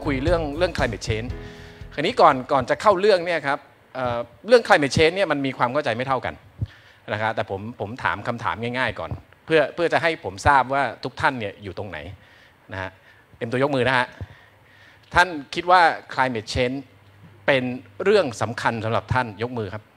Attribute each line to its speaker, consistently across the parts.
Speaker 1: คุยเรื่อง climate change คราวนี้ก่อนจะเข้าเรื่องเนี่ยครับเรื่อง climate change เนี่ยมันมีความเข้าใจไม่เท่ากันนะครับแต่ผมถามคำถามง่ายๆก่อนเพื่อจะให้ผมทราบว่าทุกท่านเนี่ยอยู่ตรงไหนนะฮะเต็มตัวยกมือนะฮะท่านคิดว่า climate change เป็นเรื่องสำคัญสำหรับท่านยกมือครับ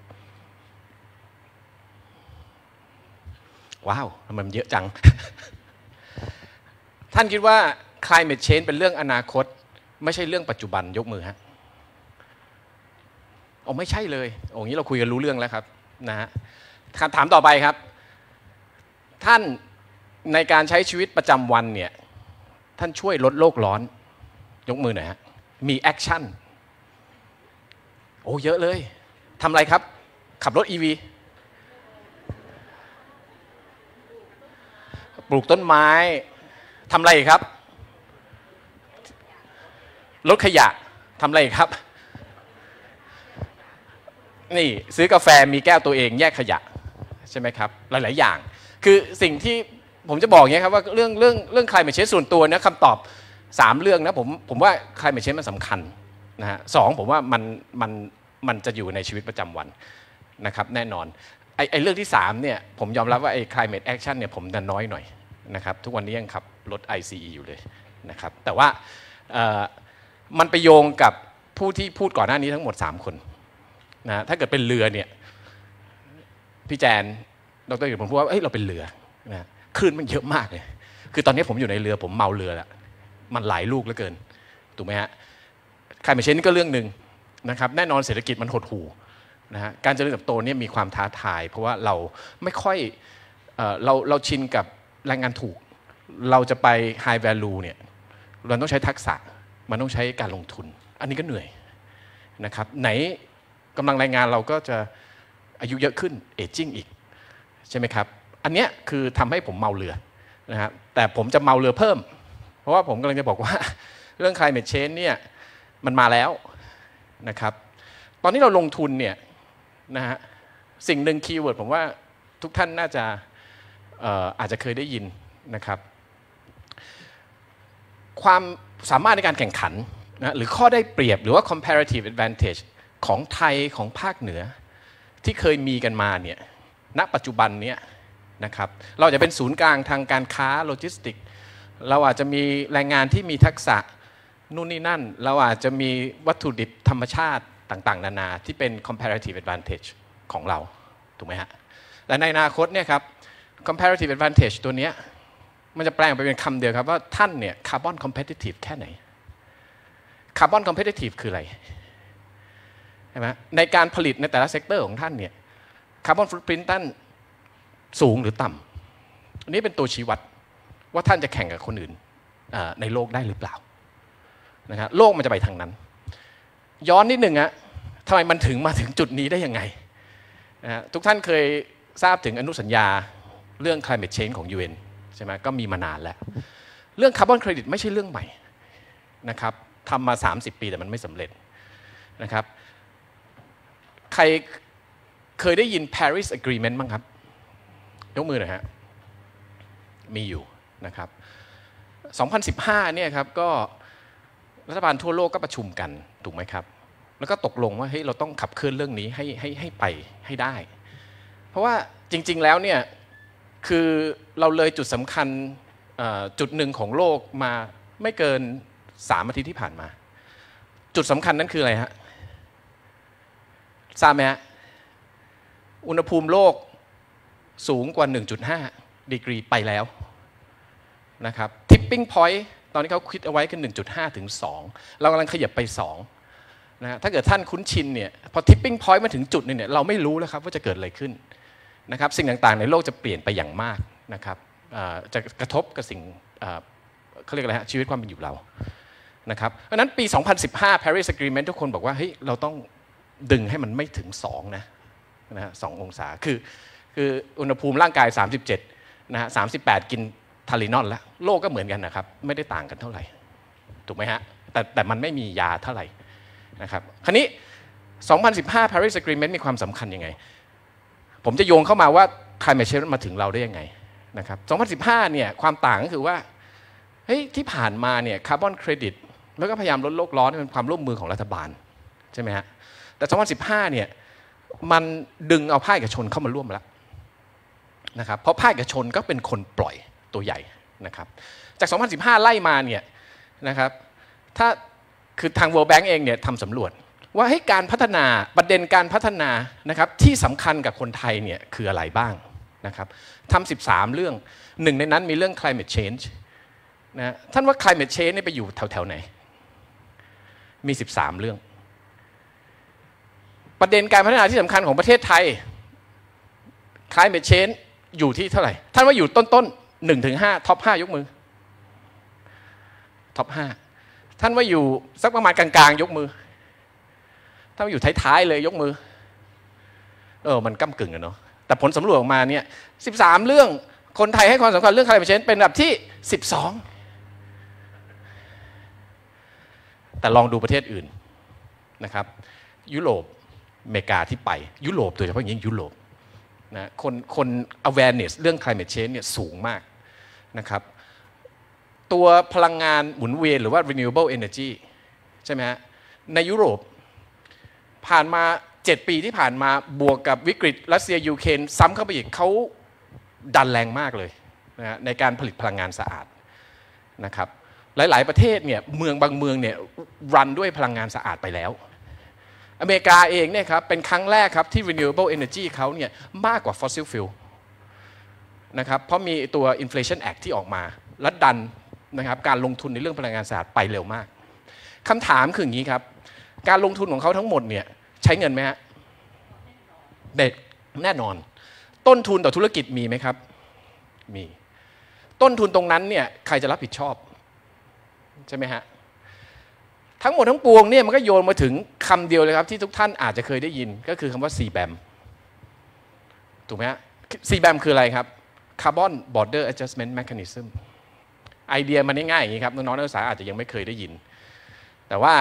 Speaker 1: ว้าวทำไมมันเยอะจัง ท่านคิดว่า climate change เป็นเรื่องอนาคตไม่ใช่เรื่องปัจจุบันยกมือฮะโอ้ไม่ใช่เลยโอ้งี้เราคุยกันรู้เรื่องแล้วครับนะฮะคำถามต่อไปครับท่านในการใช้ชีวิตประจำวันเนี่ยท่านช่วยลดโลกร้อนยกมือหน่อยฮะมีแอคชั่นโอ้เยอะเลยทำอะไรครับขับรถ EV ปลูกต้นไม้ทำอะไรครับลดขยะทำอะไรครับนี่ซื้อกาแฟมีแก้วตัวเองแยกขยะใช่ไหมครับหลายๆอย่างคือสิ่งที่ผมจะบอกอย่างนี้ครับว่าเรื่อง climate change ส่วนตัวนะคำตอบ3เรื่องนะผมว่า climate change มันสำคัญนะฮะ2ผมว่ามันจะอยู่ในชีวิตประจำวันนะครับแน่นอนไอ้เรื่องที่3เนี่ยผมยอมรับว่าไอ้ climate action เนี่ยผมดันน้อยหน่อยนะครับทุกวันนี้ยังขับรถ ICE อยู่เลยนะครับแต่ว่ามันไปโยงกับผู้ที่พูดก่อนหน้านี้ทั้งหมด3คนนะถ้าเกิดเป็นเรือเนี่ยพี่แจนดร.อยู่ผมพูดว่าเฮ้ยเราเป็นเรือนะคลื่นมันเยอะมากเลยคือตอนนี้ผมอยู่ในเรือผมเมาเรือแล้วมันหลายลูกเหลือเกินถูกไหมฮะclimate changeนี่ก็เรื่องหนึ่งนะครับแน่นอนเศรษฐกิจมันหดหู่นะฮะการเจริญเติบโตเนี่ยมีความท้าทายเพราะว่าเราไม่ค่อยเราชินกับแรงงานถูกเราจะไป high value เนี่ยเราต้องใช้ทักษะมันต้องใช้การลงทุนอันนี้ก็เหนื่อยนะครับไหนกำลังแรงงานเราก็จะอายุเยอะขึ้นเอจจิ้งอีกใช่ไหมครับอันเนี้ยคือทำให้ผมเมาเรือนะครับแต่ผมจะเมาเรือเพิ่มเพราะว่าผมกำลังจะบอกว่าเรื่อง climate change เนี่ยมันมาแล้วนะครับตอนนี้เราลงทุนเนี่ยนะฮะสิ่งหนึ่งคีย์เวิร์ดผมว่าทุกท่านน่าจะอาจจะเคยได้ยินนะครับความสามารถในการแข่งขันนะหรือข้อได้เปรียบหรือว่า comparative advantage ของไทยของภาคเหนือที่เคยมีกันมาเนี่ยณปัจจุบันเนี้ยนะครับเราจะเป็นศูนย์กลางทางการค้าโลจิสติกเราอาจจะมีแรงงานที่มีทักษะนู่นนี่นั่นเราอาจจะมีวัตถุดิบธรรมชาติต่างๆนานาที่เป็น comparative advantage ของเราถูกไหมฮะแต่ในอนาคตเนี่ยครับ comparative advantage ตัวนี้มันจะแปลงไปเป็นคำเดียวครับว่าท่านเนี่ย carbon competitive แค่ไหน carbon competitive คืออะไรใช่ไหมในการผลิตในแต่ละเซกเตอร์ของท่านเนี่ยคาร์บอนฟุตพริ้นท์ท่านสูงหรือต่ำอันนี้เป็นตัวชี้วัดว่าท่านจะแข่งกับคนอื่นในโลกได้หรือเปล่านะครับโลกมันจะไปทางนั้นย้อนนิดหนึ่งอะทำไมมันถึงมาถึงจุดนี้ได้ยังไงทุกท่านเคยทราบถึงอนุสัญญาเรื่อง climate change ของ UN ใช่ไหมก็มีมานานแล้วเรื่องคาร์บอนเครดิตไม่ใช่เรื่องใหม่นะครับทำมา30 ปีแต่มันไม่สำเร็จนะครับใครเคยได้ยิน Paris Agreement บ้างครับยกมือหน่อยฮะมีอยู่นะครับ2015เนี่ยครับก็รัฐบาลทั่วโลกก็ประชุมกันถูกไหมครับแล้วก็ตกลงว่าเฮ้ยเราต้องขับเคลื่อนเรื่องนี้ให้ไปให้ได้เพราะว่าจริงๆแล้วเนี่ยคือเราเลยจุดสำคัญจุดหนึ่งของโลกมาไม่เกิน3 อาทิตย์ที่ผ่านมาจุดสำคัญนั้นคืออะไรฮะทราบไหมฮะอุณหภูมิโลกสูงกว่า 1.5 ดีกรีไปแล้วนะครับ tipping point ตอนนี้เขาคิดเอาไว้คือ 1.5 ถึง 2เรากำลังขยับไป2นะถ้าเกิดท่านคุ้นชินเนี่ยพอ tipping point มาถึงจุดนึงเนี่ยเราไม่รู้แล้วครับว่าจะเกิดอะไรขึ้นนะครับสิ่งต่างๆในโลกจะเปลี่ยนไปอย่างมากนะครับจะกระทบกับสิ่งเขาเรียกอะไรฮะชีวิตความเป็นอยู่เรานะครับเพราะนั้นปี 2015 Paris Agreement ทุกคนบอกว่าเฮ้ยเราต้องดึงให้มันไม่ถึง2นะฮะ2 องศาคืออุณหภูมิร่างกาย37นะฮะ38กินทาลินอลแล้วโลกก็เหมือนกันนะครับไม่ได้ต่างกันเท่าไหร่ถูกไหมฮะแต่มันไม่มียาเท่าไหร่นะครับคราวนี้2015 Paris Agreement มีความสำคัญยังไงผมจะโยงเข้ามาว่า climate change มาถึงเราได้ยังไงนะครับ2015เนี่ยความต่างก็คือว่าเฮ้ยที่ผ่านมาเนี่ยคาร์บอนเครดิตแล้วก็พยายามลดโลกร้อนเป็นความร่วมมือของรัฐบาลใช่ไหมฮะแต่2015เนี่ยมันดึงเอาภาคเอกชนเข้ามาร่วมแล้วนะครับเพราะภาคเอกชนก็เป็นคนปล่อยตัวใหญ่นะครับจาก2015ไล่มาเนี่ยนะครับถ้าคือทาง World Bank เองเนี่ยทำสำรวจว่าให้การพัฒนาประเด็นการพัฒนานะครับที่สำคัญกับคนไทยเนี่ยคืออะไรบ้างนะครับทำ13เรื่องหนึ่งในนั้นมีเรื่อง climate change นะท่านว่า climate change นี่ไปอยู่แถวๆไหนมี13เรื่องประเด็นการพัฒนาที่สำคัญของประเทศไทย climate change อยู่ที่เท่าไหร่ท่านว่าอยู่ต้นๆ1 ถึง 5ท็อป5ยกมือท็อป5ท่านว่าอยู่สักประมาณกลางๆยกมือถ้าอยู่ท้ายๆเลยยกมือมันก้ำกึ่งอะเนาะแต่ผลสำรวจออกมาเนี่ย13เรื่องคนไทยให้ความสำคัญเรื่อง climate change เป็นอันดับที่12แต่ลองดูประเทศอื่นนะครับยุโรปอเมริกาที่ไปยุโรปโดยเฉพาะอย่างยิ่งยุโรปนะคน awareness เรื่อง climate change เนี่ยสูงมากนะครับตัวพลังงานหมุนเวียนหรือว่า renewable energy ใช่ไหมฮะในยุโรปผ่านมา7 ปีที่ผ่านมาบวกกับวิกฤตรัสเซียยูเครนซ้ำเข้าไปอีกเขาดันแรงมากเลยนะในการผลิตพลังงานสะอาดนะครับหลายๆประเทศเนี่ยเมืองบางเมืองเนี่ยรันด้วยพลังงานสะอาดไปแล้วอเมริกาเองเนี่ยครับเป็นครั้งแรกครับที่ renewable energy เขาเนี่ยมากกว่า fossil fuel นะครับเพราะมีตัว Inflation Act ที่ออกมาและดันนะครับการลงทุนในเรื่องพลังงานสะอาดไปเร็วมากคำถามคืออย่างนี้ครับการลงทุนของเขาทั้งหมดเนี่ยใช้เงินไหมฮะแน่นอนต้นทุนต่อธุรกิจมีไหมครับมีต้นทุนตรงนั้นเนี่ยใครจะรับผิดชอบใช่ไหมฮะทั้งหมดทั้งปวงเนี่ยมันก็โยนมาถึงคำเดียวเลยครับที่ทุกท่านอาจจะเคยได้ยินก็คือคำว่า CBAM ถูกไหมฮะ CBAM คืออะไรครับ Carbon Border Adjustment Mechanism ไอเดียมันง่ายๆอย่างนี้ครับน้องๆนักศึกษาอาจจะยังไม่เคยได้ยินแต่ว่า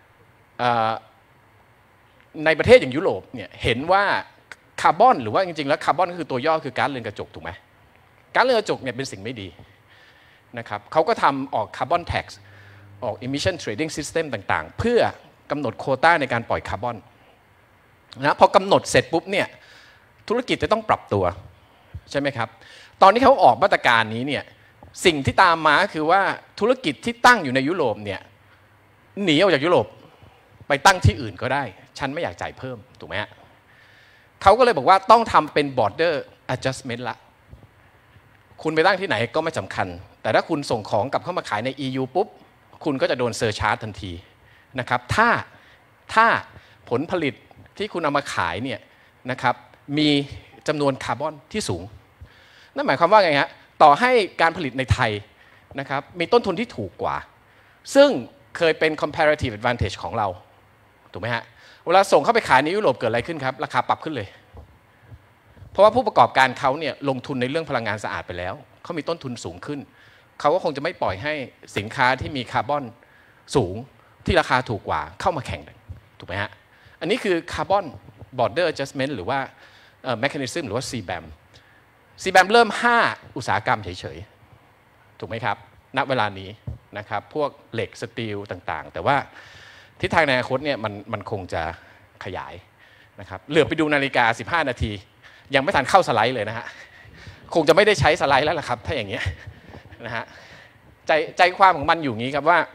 Speaker 1: ในประเทศอย่างยุโรปเนี่ยเห็นว่าคาร์บอนหรือว่าจริงๆแล้วคาร์บอนก็คือตัวย่อคือก๊าซเรือนกระจกถูกไหมก๊าซเรือนกระจกเนี่ยเป็นสิ่งไม่ดีนะครับเขาก็ทำออกคาร์บอนแท็กซ์ออก emission trading system ต่างๆเพื่อกำหนดโควต้าในการปล่อยคาร์บอนนะพอกำหนดเสร็จปุ๊บเนี่ยธุรกิจจะต้องปรับตัวใช่ไหมครับตอนที่เขาออกมาตรการนี้เนี่ยสิ่งที่ตามมาคือว่าธุรกิจที่ตั้งอยู่ในยุโรปเนี่ยหนีออกจากยุโรปไปตั้งที่อื่นก็ได้ฉันไม่อยากจ่ายเพิ่มถูกไหมฮะเขาก็เลยบอกว่าต้องทำเป็น border adjustment ละคุณไปตั้งที่ไหนก็ไม่สำคัญแต่ถ้าคุณส่งของกลับเข้ามาขายใน EU ปุ๊บคุณก็จะโดนเซอร์ชาร์จทันทีนะครับถ้าผลผลิตที่คุณเอามาขายเนี่ยนะครับมีจำนวนคาร์บอนที่สูงนั่นหมายความว่าไงฮะต่อให้การผลิตในไทยนะครับมีต้นทุนที่ถูกกว่าซึ่งเคยเป็น comparative advantage ของเราถูกไหมฮะเวลาส่งเข้าไปขายในยุโรปเกิดอะไรขึ้นครับราคาปรับขึ้นเลยเพราะว่าผู้ประกอบการเขาเนี่ยลงทุนในเรื่องพลังงานสะอาดไปแล้วเขามีต้นทุนสูงขึ้นเขาก็คงจะไม่ปล่อยให้สินค้าที่มีคาร์บอนสูงที่ราคาถูกกว่าเข้ามาแข่งถูกไหมฮะอันนี้คือ Carbon Border Adjustment หรือว่า Mechanism หรือว่า CBAM เริ่ม5อุตสาหกรรมเฉยๆถูกไหมครับณเวลานี้นะครับพวกเหล็กสตีลต่างๆแต่ว่าทิศทางในอนาคตเนี่ยมันคงจะขยายนะครับเหลือไปดูนาฬิกา15 นาทียังไม่ทันเข้าสไลด์เลยนะฮะคงจะไม่ได้ใช้สไลด์แล้วล่ะครับถ้าอย่างเงี้ยนะฮะใจความของมันอยู่งี้ครับว่า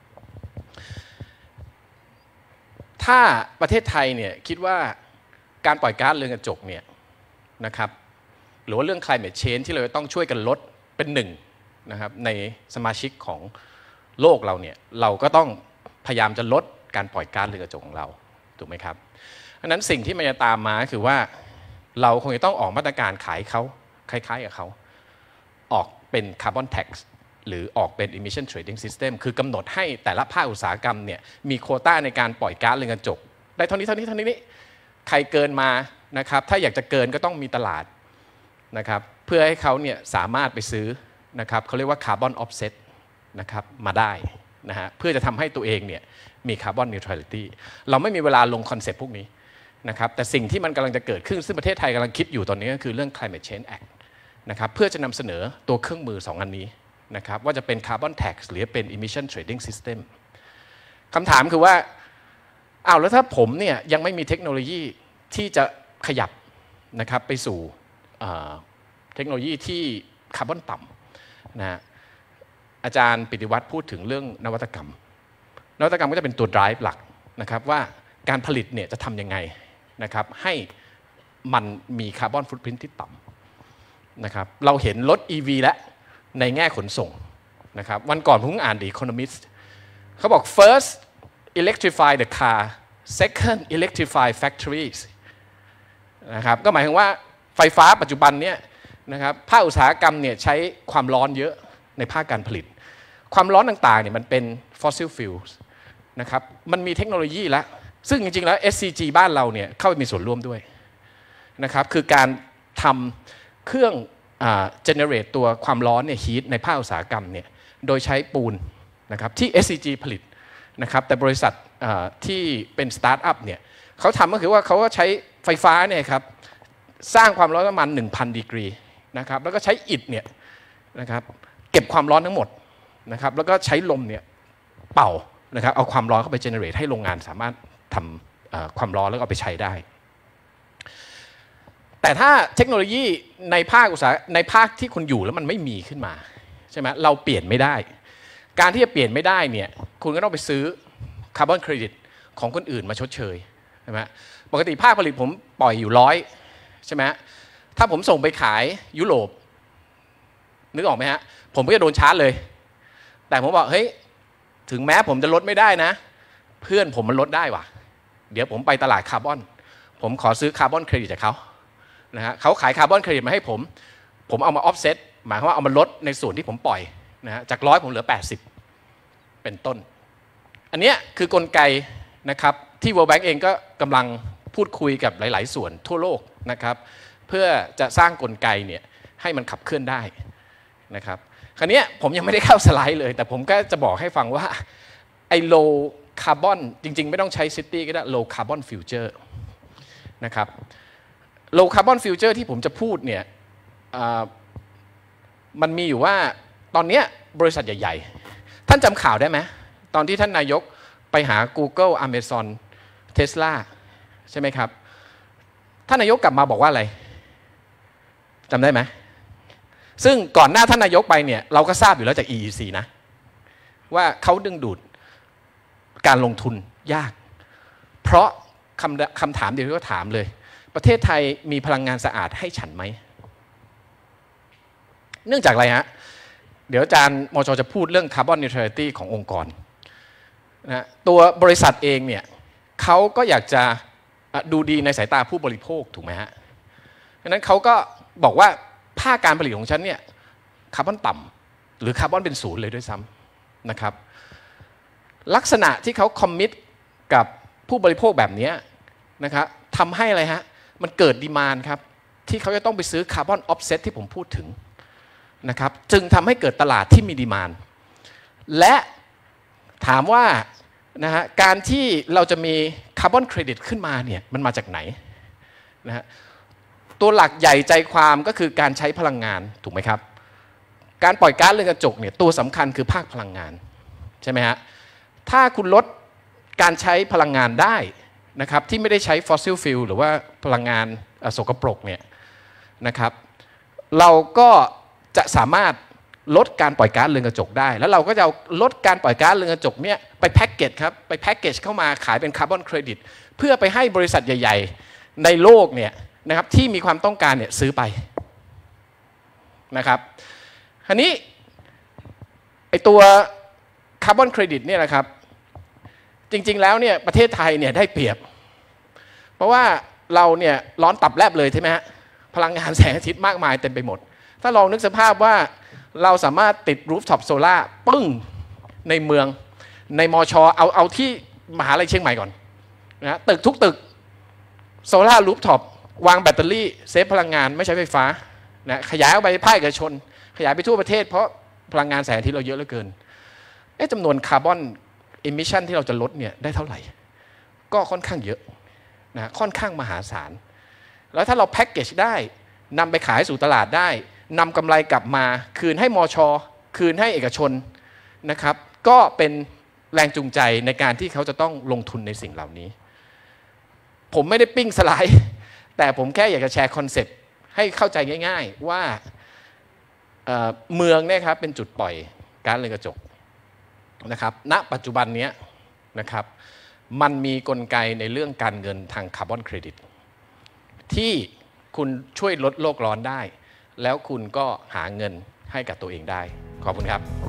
Speaker 1: ถ้าประเทศไทยเนี่ยคิดว่าการปล่อยก๊าซเรือนกระจกเนี่ยนะครับหรือว่าเรื่อง climate change ที่เราต้องช่วยกันลดเป็นหนึ่งนะครับในสมาชิกของโลกเราเนี่ยเราก็ต้องพยายามจะลดการปล่อยก๊าซเรือนกระจกของเราถูกไหมครับอันนั้นสิ่งที่มันจะตามมาคือว่าเราคงจะต้องออกมาตรการขายเขาคล้ายๆกับเขาออกเป็น carbon tax หรือออกเป็น emission trading system คือกำหนดให้แต่ละภาคอุตสาหกรรมเนี่ยมีโควต้าในการปล่อยก๊าซเรือนกระจกได้เท่านี้ใครเกินมานะครับถ้าอยากจะเกินก็ต้องมีตลาดนะครับเพื่อให้เขาเนี่ยสามารถไปซื้อนะครับเขาเรียกว่า carbon offset นะครับมาได้นะฮะเพื่อจะทำให้ตัวเองเนี่ยมี carbon neutrality เราไม่มีเวลาลงคอนเซ็ปต์พวกนี้นะครับแต่สิ่งที่มันกำลังจะเกิดขึ้นซึ่งประเทศไทยกำลังคิดอยู่ตอนนี้ก็คือเรื่อง climate change act นะครับเพื่อจะนำเสนอตัวเครื่องมือ2 อันนี้นะครับว่าจะเป็น carbon tax หรือเป็น emission trading system คำถามคือว่าอ้าวแล้วถ้าผมเนี่ยยังไม่มีเทคโนโลยีที่จะขยับนะครับไปสู่เทคโนโลยีที่คาร์บอนต่ำนะอาจารย์ปิติวัฒน์พูดถึงเรื่องนวัตกรรมก็จะเป็นตัว drive หลักนะครับว่าการผลิตเนี่ยจะทำยังไงนะครับให้มันมีคาร์บอนฟุตพริ้นท์ที่ต่ำนะครับเราเห็นรถ EV แล้วในแง่ขนส่งนะครับวันก่อนผมอ่าน The Economist เขาบอก first electrify the car second electrify factories นะครับก็หมายถึงว่าไฟฟ้าปัจจุบันเนี่ยนะครับภาคอุตสาหกรรมเนี่ยใช้ความร้อนเยอะในภาคการผลิตความร้อนต่างๆเนี่ยมันเป็น fossil fuels นะครับมันมีเทคโนโลยีแล้วซึ่งจริงๆแล้ว SCG บ้านเราเนี่ยเข้าไปมีส่วนร่วมด้วยนะครับคือการทำเครื่องgenerate ตัวความร้อนเนี่ย heat ในภาคอุตสาหกรรมเนี่ยโดยใช้ปูนนะครับที่ SCG ผลิตนะครับแต่บริษัทที่เป็นสตาร์ทอัพเนี่ยเขาทำก็คือว่าเขาก็ใช้ไฟฟ้าเนี่ยครับสร้างความร้อนประมาณ 1,000 ดีกรีนะครับแล้วก็ใช้อิฐเนี่ยนะครับเก็บความร้อนทั้งหมดนะครับแล้วก็ใช้ลมเนี่ยเป่านะครับเอาความร้อนเข้าไปเจเนเรตให้โรงงานสามารถทำความร้อนแล้วก็เอาไปใช้ได้แต่ถ้าเทคโนโลยีในภาคอุตสาหในภาคที่คุณอยู่แล้วมันไม่มีขึ้นมาใช่ไหมเราเปลี่ยนไม่ได้การที่จะเปลี่ยนไม่ได้เนี่ยคุณก็ต้องไปซื้อคาร์บอนเครดิตของคนอื่นมาชดเชยใช่ไหมปกติภาคผลิตผมปล่อยอยู่100ใช่ไหมถ้าผมส่งไปขายยุโรปนึกออกไหมฮะผมก็จะโดนชาร์จเลยแต่ผมบอกเฮ้ยถึงแม้ผมจะลดไม่ได้นะเพื่อนผมมันลดได้ว่ะเดี๋ยวผมไปตลาดคาร์บอนผมขอซื้อคาร์บอนเครดิตจากเขานะฮะเขาขายคาร์บอนเครดิตมาให้ผมเอามาออฟเซ็ตหมายความว่าเอามาลดในส่วนที่ผมปล่อยนะฮะจาก100ผมเหลือ80เป็นต้นอันนี้คือกลไกนะครับที่ World Bank เองก็กำลังพูดคุยกับหลายๆส่วนทั่วโลกนะครับเพื่อจะสร้างกลไกเนี่ยให้มันขับเคลื่อนได้นะครับคราวนี้ผมยังไม่ได้เข้าสไลด์เลยแต่ผมก็จะบอกให้ฟังว่าไอ้ low carbon จริงๆไม่ต้องใช้ city ก็ได้ low carbon future นะครับ low carbon future ที่ผมจะพูดเนี่ยมันมีอยู่ว่าตอนนี้บริษัทใหญ่ๆท่านจำข่าวได้ไหมตอนที่ท่านนายกไปหา Google Amazon Tesla ใช่ไหมครับท่านนายกกลับมาบอกว่าอะไรจำได้ไหมซึ่งก่อนหน้าท่านนายกไปเนี่ยเราก็ทราบอยู่แล้วจาก EEC นะว่าเขาดึงดูดการลงทุนยากเพราะคำถามเดียวที่เขาถามเลยประเทศไทยมีพลังงานสะอาดให้ฉันไหมเนื่องจากอะไรฮะเดี๋ยวอาจารย์มชจะพูดเรื่อง Carbon Neutrality ขององค์กรนะตัวบริษัทเองเนี่ยเขาก็อยากจะดูดีในสายตาผู้บริโภคถูกไหมฮะดังนั้นเขาก็บอกว่าภาคการผลิตของฉันเนี่ยคาร์บอนต่ำหรือคาร์บอนเป็น0เลยด้วยซ้ำนะครับลักษณะที่เขาคอมมิตกับผู้บริโภคแบบนี้นะครับทำให้อะไรฮะมันเกิดดีมานด์ครับที่เขาจะต้องไปซื้อคาร์บอนออฟเซ็ตที่ผมพูดถึงนะครับจึงทำให้เกิดตลาดที่มีดีมานด์และถามว่านะฮะการที่เราจะมีคาร์บอนเครดิตขึ้นมาเนี่ยมันมาจากไหนนะฮะตัวหลักใหญ่ใจความก็คือการใช้พลังงานถูกไหมครับการปล่อยก๊าซเรือนกระจกเนี่ยตัวสำคัญคือภาคพลังงานใช่ไหมฮะถ้าคุณลดการใช้พลังงานได้นะครับที่ไม่ได้ใช้ฟอสซิลฟิวหรือว่าพลังงานสกปรกเนี่ยนะครับเราก็จะสามารถลดการปล่อยก๊าซเรือนกระจกได้แล้วเราก็จะเอาลดการปล่อยก๊าซเรือนกระจกเนี่ยไปแพ็กเกจครับไปแพ็กเกจเข้ามาขายเป็นคาร์บอนเครดิตเพื่อไปให้บริษัทใหญ่ๆในโลกเนี่ยนะครับที่มีความต้องการเนี่ยซื้อไปนะครับคราวนี้ไอตัวคาร์บอนเครดิตเนี่ยนะครับจริงๆแล้วเนี่ยประเทศไทยเนี่ยได้เปรียบเพราะว่าเราเนี่ยร้อนตับแลบเลยใช่ไหมฮะพลังงานแสงอาทิตย์มากมายเต็มไปหมดถ้าลองนึกสภาพว่าเราสามารถติดรูฟท็อปโซล่าปึ้งในเมืองในมชเอาที่มหาลัยเชียงใหม่ก่อนนะตึกทุกตึกโซล่ารูฟท็อปวางแบตเตอรี่เซฟพลังงานไม่ใช้ไฟฟ้านะขยายออกไปภาคเอกชนขยายไปทั่วประเทศเพราะพลังงานแสงอาทิตย์เราเยอะเหลือเกินจำนวนคาร์บอนอิมิชันที่เราจะลดเนี่ยได้เท่าไหร่ก็ค่อนข้างเยอะนะค่อนข้างมหาศาลแล้วถ้าเราแพ็กเกจได้นำไปขายสู่ตลาดได้นำกำไรกลับมาคืนให้มชคืนให้เอกชนนะครับก็เป็นแรงจูงใจในการที่เขาจะต้องลงทุนในสิ่งเหล่านี้ผมไม่ได้ปิ้งสไลด์แต่ผมแค่อยากจะแชร์คอนเซ็ปต์ให้เข้าใจง่ายๆว่าเมืองเนี่ยครับเป็นจุดปล่อยก๊าซเรือนกระจกนะครับณปัจจุบันนี้นะครับมันมีกลไกในเรื่องการเงินทางคาร์บอนเครดิตที่คุณช่วยลดโลกร้อนได้แล้วคุณก็หาเงินให้กับตัวเองได้ขอบคุณครับ